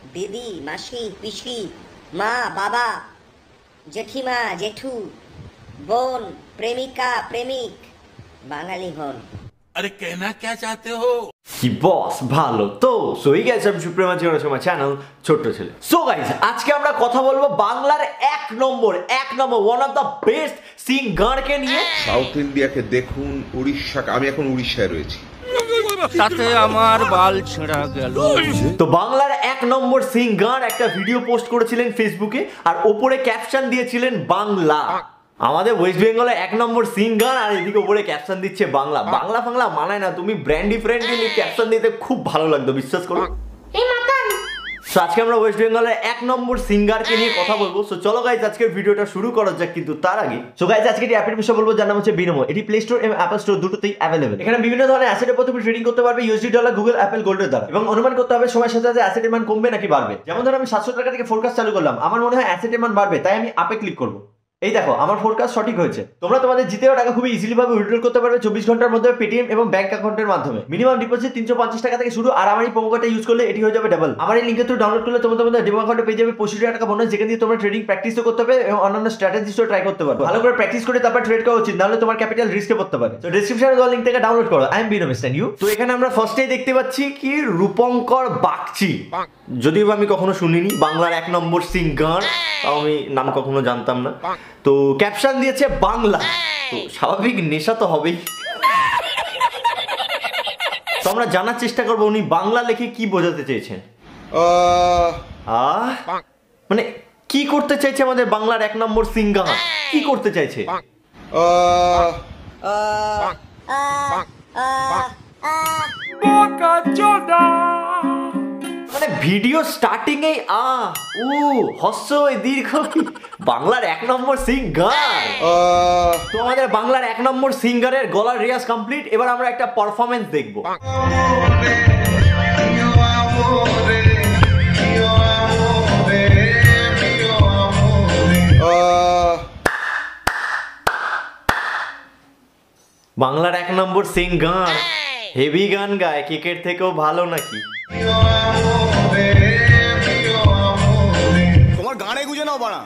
দিদি মাসি পিসি মা বাবা জেঠিমা জেঠু বোন প্রেমিকা প্রেমিক বাঙালি হন। अरे कहना क्या चाहते हो? কি বস ভালো তো? সো এই গাইস আমি সুপ্রিম আছি ওর সময় চ্যানেল ছোট্ট ছেলে। সো গাইস আজকে আমরা কথা বলবো বাংলার এক নম্বর ওয়ান অফ দা বেস্ট সিঙ্গারকে নিয়ে। সাউথ ইন্ডিয়াকে দেখুন, উড়িষ্যাকে, আমি এখন উড়িষ্যায় রয়েছি, তাতে আমার বাল ছেঁড়া গেল। তো বাংলার এক নম্বর সিঙ্গার একটা ভিডিও পোস্ট করেছিলেন ফেসবুকে, আর ওপরে ক্যাপশন দিয়েছিলেন বাংলা। আমাদের ওয়েস্ট বেঙ্গলে এক নম্বর সিঙ্গার, আর এদিকে উপরে ক্যাপশন দিচ্ছে বাংলা। বাংলা ফাংলা মানায় না, তুমি ব্র্যান্ডি ফ্রেন্ডলি ক্যাপশন দিতে খুব ভালো লাগতো, বিশ্বাস করো। সো আজকে আমরা ওয়েস্ট বেঙ্গলের এক নম্বর সিঙ্গারকে নিয়ে কথা বলবো। সো চলো গাইজ আজকের ভিডিওটা শুরু করা যাক, কিন্তু তার আগে সো গাইজ আজকে এই অ্যাপের বিষয়ে বলবো, যার নাম হচ্ছে বিনোমো। এটি প্লে স্টোর এবং অ্যাপল স্টোর দুটোতেই অ্যাভেলেবল। এখানে বিভিন্ন ধরনের অ্যাসেটের উপর তুমি ট্রেডিং করতে পারবে ইউএসডি ডলার, গুগল, অ্যাপল গোল্ডের দ্বারা, এবং অনুমান করতে হবে সময়ের সাথে সাথে অ্যাসেটের মান কমবে নাকি বাড়বে। যেমন ধরো আমি 700 টাকা থেকে ফোরকাস্ট চালু করলাম, আমার মনে হয় অ্যাসেটের মান বাড়বে, তাই আমি আপে ক্লিক করবো। এই দেখো আমার ফোরকাস্ট সঠিক হয়েছে। তোমরা তোমাদের জিতেও টাকা খুবই ইজিলি ভাবে উইথড্র করতে পারবে 24 ঘন্টার মধ্যে পেটিএম এবং ব্যাংক অ্যাকাউন্টের মাধ্যমে। মিনিমাম ডিপোজিট 350 টাকা থেকে শুরু, আর আমার এই প্রোমো কোডটা ইউজ করলে এটি হয়ে যাবে ডাবল। আমার এই লিংকের থ্রু ডাউনলোড করলে তোমরা তোমাদের ডেমো অ্যাকাউন্টে পেয়ে যাবে 25 টাকা বোনাস, যেখান দিয়ে তোমরা ট্রেডিং প্র্যাকটিসও করতে পারবে এবং অন্যান্য স্ট্র্যাটেজিসও ট্রাই করতে পারবে। ভালো করে প্র্যাকটিস করে তারপর ট্রেড করা উচিত, নাহলে তোমার ক্যাপিটাল রিস্কে পড়তে পারে। তো ডেসক্রিপশনে দেওয়া লিংক থেকে ডাউনলোড করো। I am Binom and you. তো এখানে আমরা ফার্স্টেই দেখতে পাচ্ছি কি রূপঙ্কর বাগচি, যদিও আমি কখনো শুনিনি, বাংলার এক নম্বর সিঙ্গার, আমি নাম কখনো জানতাম না। তো ক্যাপশন দিয়েছে বাংলা, তো স্বাভাবিক নেশা তো হবেই। তো আমরা জানার চেষ্টা করবো উনি বাংলা লিখে কি বোঝাতে চেয়েছেন। মানে কি করতে চাইছে আমাদের বাংলার এক নম্বর সিঙ্গার, কি করতে চাইছে? মানে ভিডিও স্টার্টিং এই হস্য দীর্ঘ বাংলার এক নম্বর সিঙ্গার। তো আমাদের বাংলার এক নম্বর সিঙ্গারের গলার রিয়াজ কমপ্লিট। এবার আমরা একটা পারফরমেন্স দেখবো। বাংলার এক নম্বর সিঙ্গার হেভি গান গায়, কেকের থেকেও ভালো নাকি? তোমার গানে গুঁজে নাও বাড়া।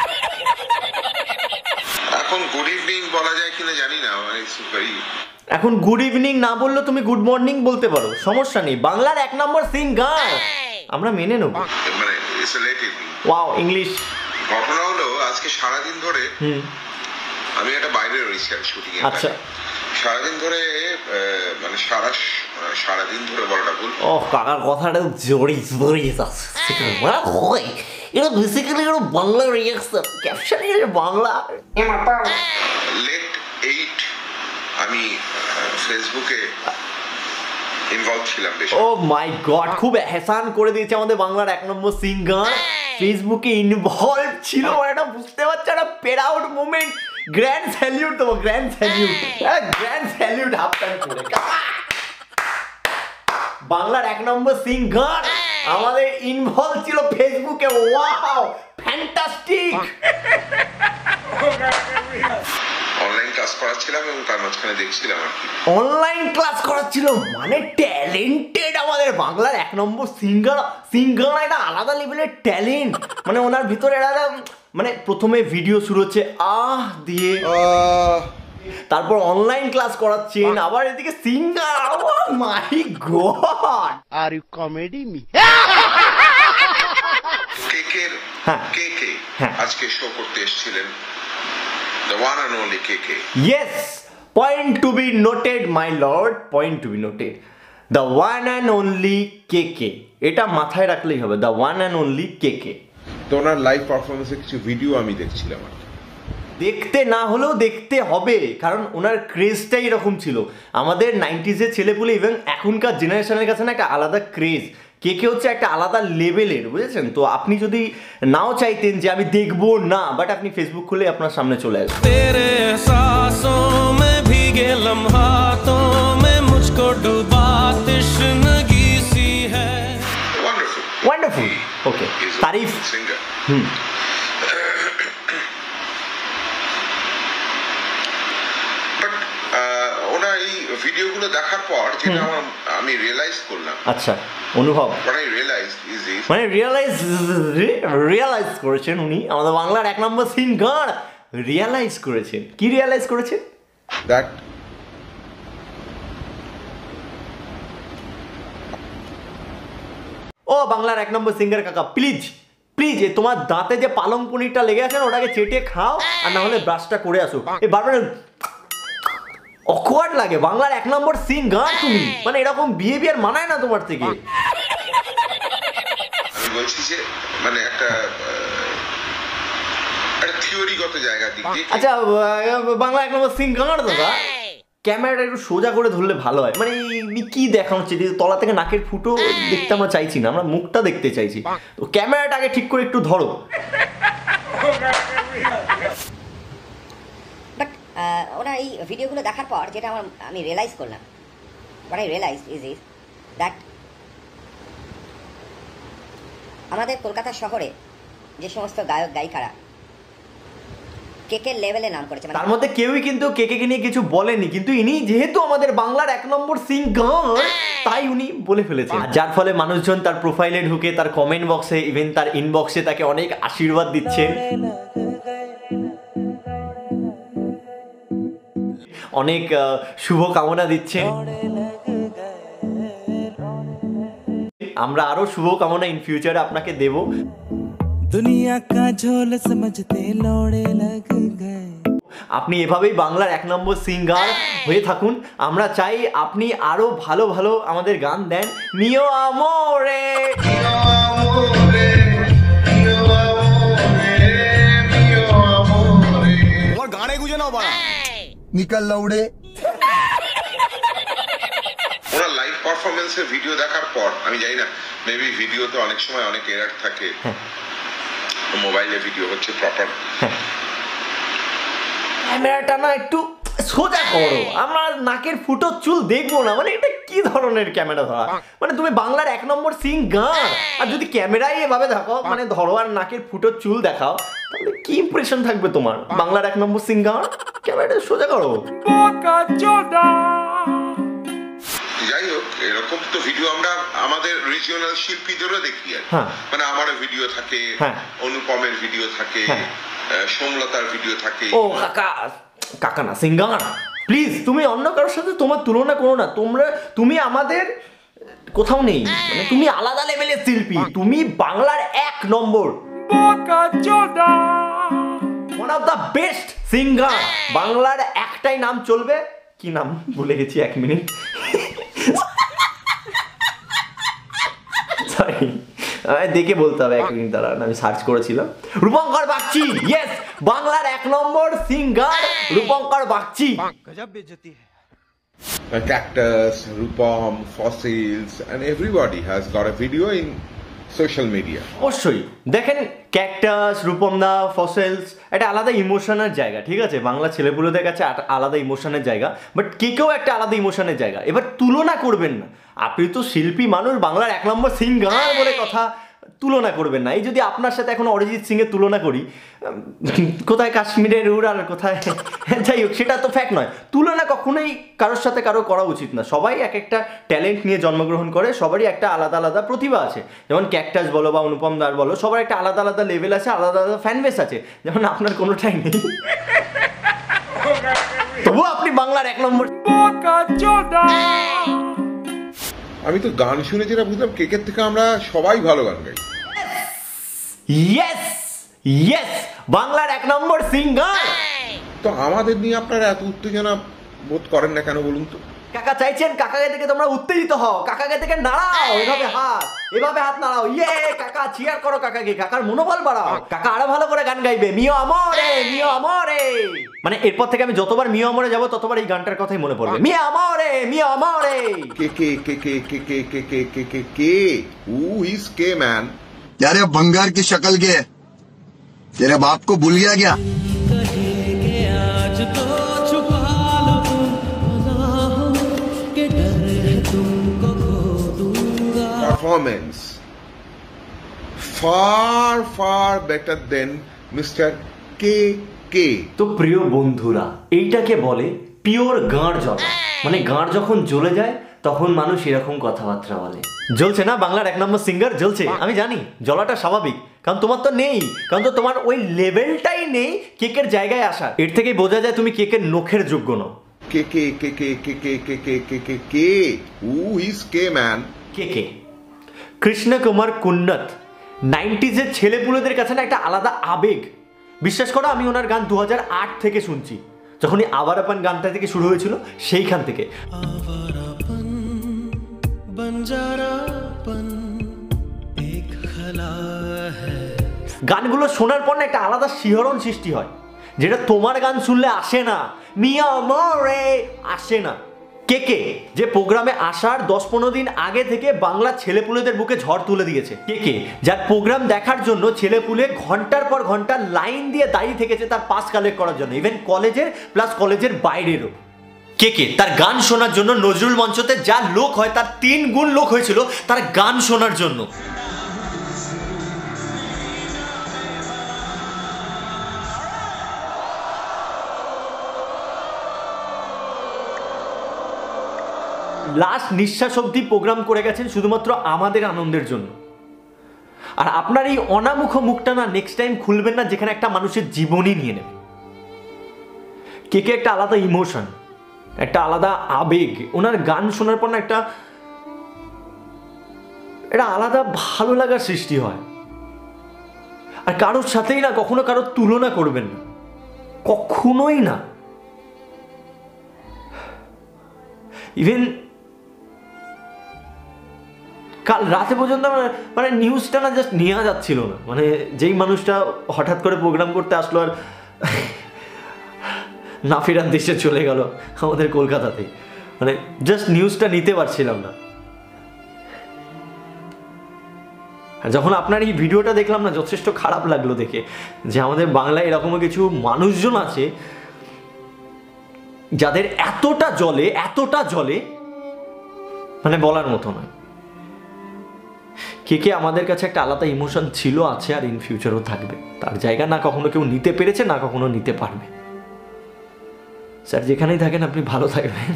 এখন গুড ইভিনিং বলা যায় কিনা জানি না, এখন গুড ইভিনিং না বললে তুমি গুড মর্নিং বলতে পারো, সমস্যা নেই। বাংলার এক নম্বর সিঙ্গার আমরা মেনে নেব। মানে it's a late evening. Wow English. ঘটনা হলো আজকে সারাদিন ধরে আমি একটা বাইরে রয়েছি আর শুটিং এ। আচ্ছা, সারাদিন ধরে মানে সারাদিন ধরে বলাটা ভুল। ও কাকার কথাটা জড়িয়ে যাচ্ছে। এটা বেসিক্যালি এটা বাংলা রিঅ্যাকশন, ক্যাপশন এর বাংলা। লেট 8 আমি ফেসবুকে ইনভলভ ছিলাম বেশি। ও মাই গড, খুব এহসান করে দিয়েছে আমাদের বাংলার এক নম্বর সিঙ্গার, ফেসবুকে ইনভলভ ছিল। এটা বুঝতে পারছো, একটা প্রাউড মোমেন্ট। গ্র্যান্ড স্যালিউট দেবো, গ্র্যান্ড স্যালিউট, গ্র্যান্ড স্যালিউট হাফটান করে। বাংলার এক নম্বর সিঙ্গার আমাদের ইনভলভ ছিল ফেসবুকে। Wow fantastic. অনলাইন ক্লাস করাচ্ছিলাম এবং তার মাঝখানে দেখছিলাম আর কি। অনলাইন ক্লাস করাচ্ছিল, মানে ট্যালেন্টেড আমাদের বাংলার এক নম্বর সিঙ্গার। একটা আলাদা লেভেলের ট্যালেন্ট, মানে ওনার ভিতরে একটা মানে প্রথমে ভিডিও শুরু হচ্ছে দিয়ে, তারপর অনলাইন ক্লাস করাচ্ছেন, আবার এদিকে singer. Oh my god, are you comedy me. KK আজকে শো করতে এসেছিলেন, the one and only KK. Yes, point to be noted my lord, point to be noted, the one and only KK. এটা মাথায় রাখলেই হবে, the one and only KK। তো ওনার live পারফরমেন্সে কিছু video আমি দেখছিলাম আর দেখতে না হলেও দেখতে হবে, কারণ ওনার ক্রেজটাই এরকম ছিল। আমাদের 90s-এর ছেলেপুলে এবং এখনকার জেনারেশনের কাছে না একটা আলাদা ক্রেজ। কেকে হচ্ছে একটা আলাদা লেভেলের, বুঝেছেন? তো আপনি যদি নাও চাইতেন যে আমি দেখবো না, বাট আপনি ফেসবুক খুলে আপনার সামনে চলে আসবে। ওয়ান্ডারফুল, ওকে, তারিফ। ওনার এই ভিডিওগুলো দেখার পর যেটা আমি রিয়েলাইজ করলাম, আচ্ছা অনুভব, what I realized is মানে রিয়েলাইজ করেছেন উনি, আমাদের বাংলার 1 নম্বর সিঙ্গার রিয়েলাইজ করেছেন। কি রিয়েলাইজ করেছেন? দ্যাট ও বাংলার 1 নম্বর সিঙ্গার কাকা, প্লিজ প্লিজ তোমার দাঁতে যে পালং পনিরটা লেগে আছে না, ওটাকে চেটে খাও, আর না হলে ব্রাশটা করে আসো। এই বারবার অকওয়ার্ড লাগে। বাংলার 1 নম্বর সিঙ্গার তুমি, মানে এরকম বিহেভিয়ার মানায় না তোমার থেকে। আমি বলছি যে মানে একটা থিওরিগত জায়গা দিক দিয়ে। আচ্ছা বাংলা 1 নম্বর সিঙ্গার দাদা, ক্যামেরাটা একটু সোজা করে ধরলে ভালো হয়। মানে কি দেখানো হচ্ছে, তলা থেকে নাকের ফুটো দেখতে আমরা চাইছি না, আমরা মুখটা দেখতে চাইছি। তো ক্যামেরাটাকে ঠিক করে একটু ধরো। বাট ওনার এই ভিডিওগুলো দেখার পর যেটা আমি রিয়েলাইজ করলাম, what I realized is that আমাদের কলকাতা শহরে যে সমস্ত গায়ক গায়িকারা কেকের লেভেলে নাম করেছে, তার মধ্যে কেউই কিন্তু কেকে নিয়ে কিছু বলেনি, কিন্তু ইনি যেহেতু আমাদের বাংলার 1 নম্বর সিঙ্গার, তাই উনি বলে ফেলেছেন। যার ফলে মানুষজন তার প্রোফাইলে ঢুকে, তার কমেন্ট বক্সে, ইভেন তার ইনবক্সে তাকে অনেক আশীর্বাদ দিচ্ছেন, অনেক শুভ কামনা দিচ্ছেন। আমরা আরো শুভ কামনা ইন ফিউচারে আপনাকে দেব। দুনিয়া কা ঝোল সমঝতে লড়ে লগ গয়ে। আপনি এভাবেই বাংলার 1 নম্বর সিঙ্গার হয়ে থাকুন। আমরা চাই আপনি আরো ভালো ভালো আমাদের গান দেন। মিও আমোরে, তোমার গানে গুঁজে নাও বাড়া, নিকাল লাউড়ে। ওনার লাইভ পারফরমেন্সের ভিডিও দেখার পর আমি জানি না, মেবি ভিডিওতে অনেক সময় অনেক এরার থাকে, মোবাইলে ভিডিও হচ্ছে প্রপার, ক্যামেরাটা না একটু সোজা করো, আমরা নাকের ফুটো চুল দেখবো না। মানে এটা কি ধরনের ক্যামেরা ধরা? মানে তুমি বাংলার 1 নম্বর সিঙ্গার, আর যদি ক্যামেরাই এভাবে দেখো, মানে ধরো আর নাকের ফুটো চুল দেখাও, তাহলে কি ইমপ্রেশন থাকবে তোমার বাংলার 1 নম্বর সিঙ্গার? ক্যামেরাটা সোজা করো। যাই হোক, এরকম তো ভিডিও আমরা আমাদের রিজিওনাল শিল্পীদেরও দেখি আর মানে আমারও ভিডিও থাকে, অনুপমের ভিডিও থাকে, সোমলতার ভিডিও থাকে। ও কাকা, কাকা না সিঙ্গার, প্লিজ তুমি অন্য কারোর সাথে তোমার তুলনা করো না। তুমি আমাদের কোথাও নেই, মানে তুমি আলাদা লেভেলের শিল্পী, তুমি বাংলার 1 নম্বর, one of the best singer. বাংলার একটাই নাম চলবে, কি নাম ভুলে গেছি, 1 মিনিট, সরি দেখে বলতে হবে, 1 মিনিট দাঁড়ান, আমি সার্চ করেছিলাম। রূপঙ্কর বাগচি, ইয়েস, বাংলার 1 নম্বর সিঙ্গার রূপঙ্কর বাগচি। গজব বেজতি है। Cactus, Rupam, Fossils, and everybody has got a video in social media. অবশ্যই দেখেন, ক্যাকটাস, রূপমদা, ফসেলস একটা আলাদা ইমোশনের জায়গা, ঠিক আছে, বাংলা ছেলেপুলেদের কাছে আলাদা ইমোশনের জায়গা, বাট কেকেও একটা আলাদা ইমোশনের জায়গা। এবার তুলনা করবেন না, আপনি তো শিল্পী মানুষ, বাংলার 1 নম্বর সিঙ্গার বলে কথা, তুলনা করবেন না। এই যদি আপনার সাথে এখন অরিজিৎ সিং এর তুলনা করি, কোথায় কাশ্মীরের উড় আর কোথায়, যাই হোক সেটা তো ফ্যাক্ট নয়। তুলনা কখনোই কারোর সাথে কারো করা উচিত না। সবাই এক একটা ট্যালেন্ট নিয়ে জন্মগ্রহণ করে, সবারই একটা আলাদা আলাদা প্রতিভা আছে। যেমন ক্যাকটাস বলো বা অনুপম দার বলো, সবার একটা আলাদা আলাদা লেভেল আছে, আলাদা আলাদা ফ্যান বেস আছে, যেমন আপনার কোনোটাই নেই। তবুও আপনি বাংলার 1 নম্বর। আমি তো গান শুনে যেটা বুঝলাম, কেকের থেকে আমরা সবাই ভালো গান গাই। ইয়েস ইয়েস, বাংলার 1 নম্বর সিঙ্গার। তো আমাদের নিয়ে আপনারা এত উত্তেজনা বোধ করেন না কেন বলুন তো? কাকা চাইছেন কাকাকে থেকে তোমরা উত্তেজিত হও, কাকাকে থেকে নাড়াও, এভাবে হাত নাড়াও, ইয়ে কাকা চিয়ার করো কাকাকে, কাকার মনোবল বাড়াও, কাকা আরো ভালো করে গান গাইবে, মিও আমরে মিও আমরে। মানে এরপর থেকে আমি যতবার মিও আমরে যাব ততবার এই গানটার কথাই মনে পড়বে, মিও আমরে মিও আমরে। কে কে কে কে কে কে কে কে কে কে কে হু ইজ কে ম্যান? यारे बंगार की शक्ल के तेरे बाप को भूल गया क्या? Performance far better than Mr. KK. তো প্রিয় বন্ধুরা, এইটাকে বলে পিওর গাঁড় জ্বলা। মানে গাঁড় যখন জ্বলে যায় তখন মানুষ এরকম কথাবার্তা বলে। জ্বলছে না বাংলার 1 নম্বর সিঙ্গার? জ্বলছে, আমি জানি জ্বলাটা স্বাভাবিক, কারণ তোমার তো নেই, কারণ তো তোমার ওই লেভেলটাই নেই কেকের জায়গায় আসার। এর থেকেই বোঝা যায় তুমি কেকের নখের যোগ্য নও। কে কৃষ্ণ কুমার কুন্নত 90s ছেলেপুলেদের কাছে না একটা আলাদা আবেগ। বিশ্বাস করো, আমি ওনার গান 2008 থেকে শুনছি, যখনই আওয়ারাপন গানটা থেকে শুরু হয়েছিল সেইখান থেকে। গানগুলো শোনার পর না একটা আলাদা শিহরণ সৃষ্টি হয়, যেটা তোমার গান শুনলে আসে না, মিয়া মরে আসে না। কে যে প্রোগ্রামে আসার 10-15 দিন আগে থেকে বাংলা ছেলেপুলেদের বুকে ঝড় তুলে দিয়েছে। কে যার প্রোগ্রাম দেখার জন্য ছেলেপুলে ঘন্টার পর ঘন্টা লাইন দিয়ে দাঁড়িয়ে থেকেছে তার পাস কালেক্ট করার জন্য, ইভেন কলেজের প্লাস কলেজের বাইরেরও। কে তার গান শোনার জন্য নজরুল মঞ্চতে যা লোক হয় তার 3 গুণ লোক হয়েছিল তার গান শোনার জন্য। লাস্ট নিঃশ্বাস অবধি প্রোগ্রাম করে গেছেন শুধুমাত্র আমাদের আনন্দের জন্য। আর আপনার এই অনামুখ মুখটা না নেক্সট টাইম খুলবেন না, যেখানে একটা মানুষের জীবনই নিয়ে নেবে। কে একটা আলাদা ইমোশন, একটা আলাদা আবেগ। ওনার গান শোনার পর না একটা আলাদা ভালো লাগার সৃষ্টি হয়। আর কারোর সাথেই না কখনো কারোর তুলনা করবেন না, কখনোই না। ইভেন কাল রাতে পর্যন্ত মানে নিউজটা না জাস্ট নেওয়া যাচ্ছিল না, মানে যেই মানুষটা হঠাৎ করে প্রোগ্রাম করতে আসলো আর না ফেরার দেশে চলে গেল আমাদের কলকাতাতে, মানে জাস্ট নিউজটা নিতে পারছিলাম না। আর যখন আপনার এই ভিডিওটা দেখলাম না, যথেষ্ট খারাপ লাগলো দেখে যে আমাদের বাংলায় এরকমও কিছু মানুষজন আছে যাদের এতটা জলে মানে বলার মতো নয়। কে আমাদের কাছে একটা আলাদা ইমোশন ছিল, আছে, আর ইন ফিউচারও থাকবে। তার জায়গা না কখনো কেউ নিতে পেরেছে, না কখনো নিতে পারবে। স্যার যেখানেই থাকেন আপনি ভালো থাকবেন।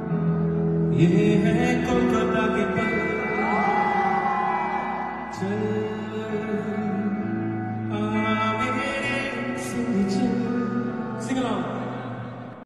ये है कोलकाता के पल।